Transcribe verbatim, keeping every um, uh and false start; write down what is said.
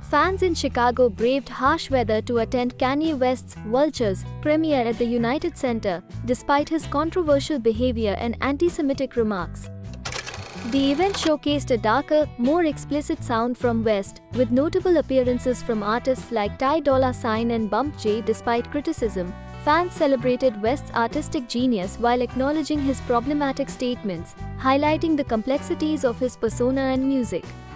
Fans in Chicago braved harsh weather to attend Kanye West's Vultures premiere at the United Center, despite his controversial behavior and anti-Semitic remarks. The event showcased a darker, more explicit sound from West, with notable appearances from artists like Ty Dolla Sign and Bump J. Despite criticism, fans celebrated West's artistic genius while acknowledging his problematic statements, highlighting the complexities of his persona and music.